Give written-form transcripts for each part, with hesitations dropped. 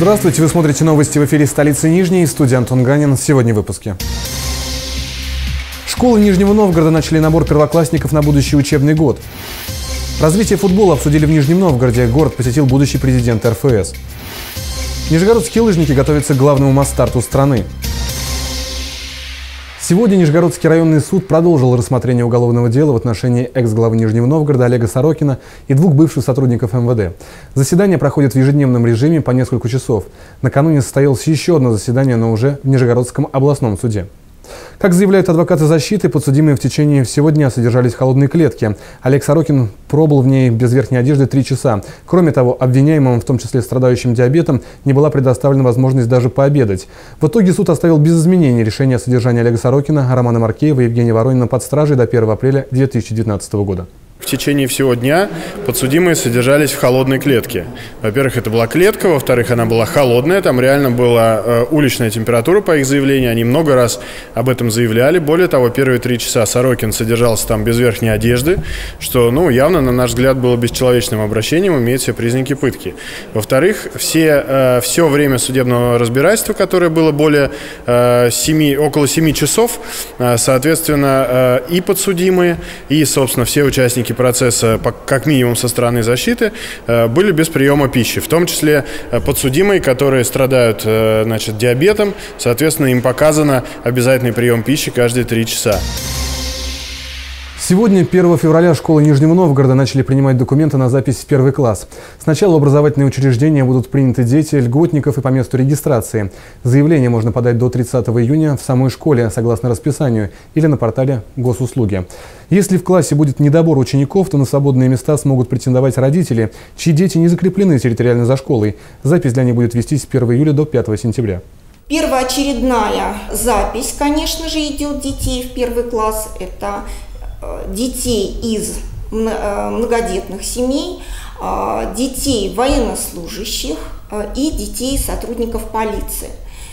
Здравствуйте, вы смотрите новости в эфире столицы Нижней, студия Антон Ганин. Сегодня в выпуске. Школы Нижнего Новгорода начали набор первоклассников на будущий учебный год. Развитие футбола обсудили в Нижнем Новгороде. Город посетил будущий президент РФС. Нижегородские лыжники готовятся к главному масс-старту страны. Сегодня Нижегородский районный суд продолжил рассмотрение уголовного дела в отношении экс-главы Нижнего Новгорода Олега Сорокина и двух бывших сотрудников МВД. Заседание проходит в ежедневном режиме по несколько часов. Накануне состоялось еще одно заседание, но уже в Нижегородском областном суде. Как заявляют адвокаты защиты, подсудимые в течение всего дня содержались в холодной клетке. Олег Сорокин пробыл в ней без верхней одежды 3 часа. Кроме того, обвиняемым, в том числе страдающим диабетом, не была предоставлена возможность даже пообедать. В итоге суд оставил без изменений решение о содержании Олега Сорокина, Романа Маркеева и Евгения Воронина под стражей до 1 апреля 2019 года. В течение всего дня подсудимые содержались в холодной клетке. Во-первых, это была клетка, во-вторых, она была холодная, там реально была уличная температура по их заявлению, они много раз об этом заявляли. Более того, первые 3 часа Сорокин содержался там без верхней одежды, что, явно, на наш взгляд, было бесчеловечным обращением, имеет все признаки пытки. Во-вторых, все время судебного разбирательства, которое было около 7 часов, соответственно, и подсудимые, и, собственно, все участники процесса, как минимум со стороны защиты, были без приема пищи, в том числе подсудимые, которые страдают диабетом, соответственно, им показано обязательный прием пищи каждые 3 часа. Сегодня, 1 февраля, школы Нижнего Новгорода начали принимать документы на запись в 1 класс. Сначала в образовательные учреждения будут приняты дети льготников и по месту регистрации. Заявление можно подать до 30 июня в самой школе, согласно расписанию, или на портале Госуслуги. Если в классе будет недобор учеников, то на свободные места смогут претендовать родители, чьи дети не закреплены территориально за школой. Запись для них будет вестись с 1 июля до 5 сентября. Первоочередная запись, конечно же, идет детей в 1 класс. Это детей из многодетных семей, детей военнослужащих и детей сотрудников полиции.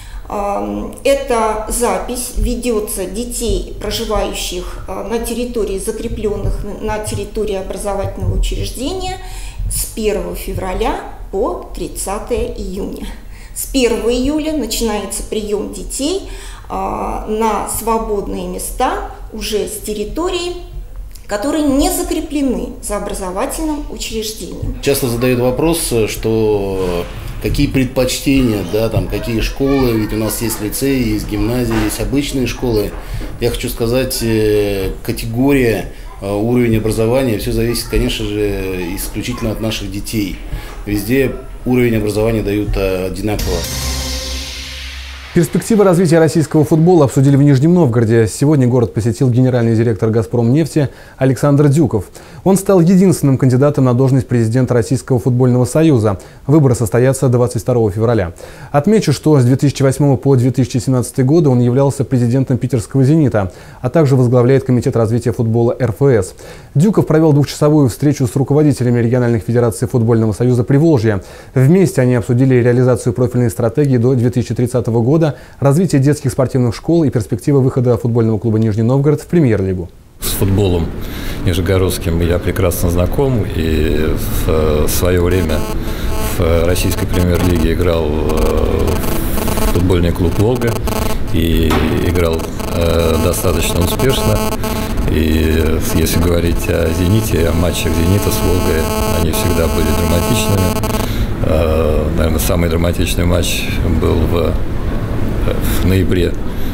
Эта запись ведется детей, проживающих на территории, закрепленных на территории образовательного учреждения с 1 февраля по 30 июня. С 1 июля начинается прием детей на свободные места уже с территории, которые не закреплены за образовательным учреждением. Часто задают вопрос, что какие предпочтения, какие школы, ведь у нас есть лицеи, есть гимназии, есть обычные школы. Я хочу сказать, категория, уровень образования, все зависит, конечно же, исключительно от наших детей. Везде уровень образования дают одинаково. Перспективы развития российского футбола обсудили в Нижнем Новгороде. Сегодня город посетил генеральный директор «Газпромнефти» Александр Дюков. Он стал единственным кандидатом на должность президента Российского футбольного союза. Выборы состоятся 22 февраля. Отмечу, что с 2008 по 2017 годы он являлся президентом питерского «Зенита», а также возглавляет комитет развития футбола РФС. Дюков провел двухчасовую встречу с руководителями региональных федераций футбольного союза Приволжья. Вместе они обсудили реализацию профильной стратегии до 2030 года, развитие детских спортивных школ и перспективы выхода футбольного клуба «Нижний Новгород» в премьер-лигу. С футболом нижегородским я прекрасно знаком и в свое время в российской премьер-лиге играл в футбольный клуб «Волга» и играл достаточно успешно. И если говорить о «Зените», о матчах «Зенита» с «Волгой», они всегда были драматичными. Наверное, самый драматичный матч был в ноябре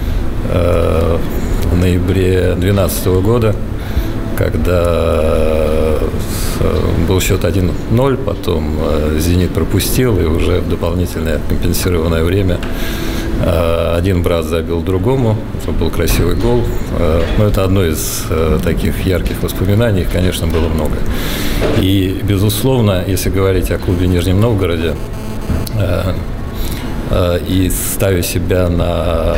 2012 года, когда был счет 1-0, потом «Зенит» пропустил, и уже в дополнительное компенсированное время один брат забил другому. Это был красивый гол. Но это одно из таких ярких воспоминаний, их, конечно, было много. И, безусловно, если говорить о клубе в Нижнем Новгороде, и ставя себя на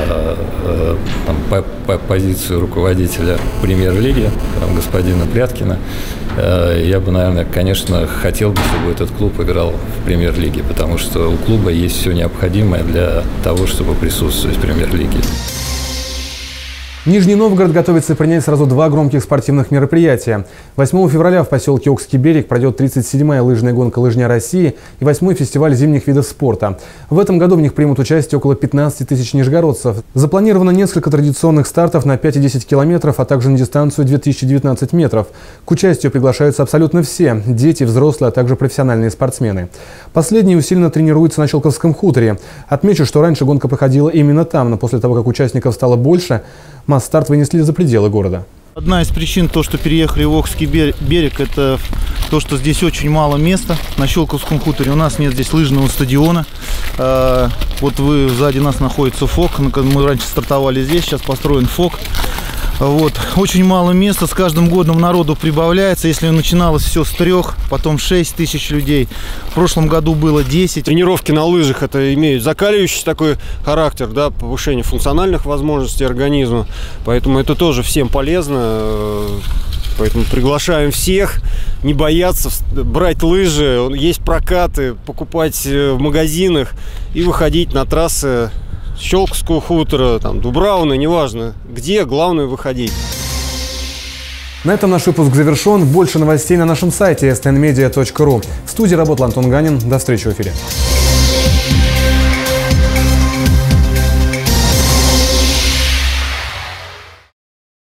позицию руководителя премьер-лиги, господина Пряткина, я бы, наверное, конечно, хотел бы, чтобы этот клуб играл в премьер-лиге, потому что у клуба есть все необходимое для того, чтобы присутствовать в премьер-лиге. Нижний Новгород готовится принять сразу два громких спортивных мероприятия. 8 февраля в поселке Окский берег пройдет 37-я лыжная гонка «Лыжня России» и 8-й фестиваль зимних видов спорта. В этом году в них примут участие около 15 тысяч нижегородцев. Запланировано несколько традиционных стартов на 5 и 10 километров, а также на дистанцию 2019 метров. К участию приглашаются абсолютно все – дети, взрослые, а также профессиональные спортсмены. Последние усиленно тренируются на Щелковском хуторе. Отмечу, что раньше гонка проходила именно там, но после того, как участников стало больше, масс-старт вынесли за пределы города. Одна из причин, то, что переехали в Окский берег, это то, что здесь очень мало места на Щелковском хуторе. У нас нет здесь лыжного стадиона. Вот сзади нас находится ФОК. Мы раньше стартовали здесь, сейчас построен ФОК. Вот. Очень мало места, с каждым годом народу прибавляется. Если начиналось все с 3, потом 6 тысяч людей. В прошлом году было 10. Тренировки на лыжах это имеют закаливающий такой характер, да, повышение функциональных возможностей организма. Поэтому это тоже всем полезно. Поэтому приглашаем всех не бояться брать лыжи. Есть прокаты, покупать в магазинах и выходить на трассы Щелковского хутора, Дубрауна, неважно где, главное выходить. На этом наш выпуск завершен. Больше новостей на нашем сайте stnmedia.ru. В студии работал Антон Ганин. До встречи в эфире.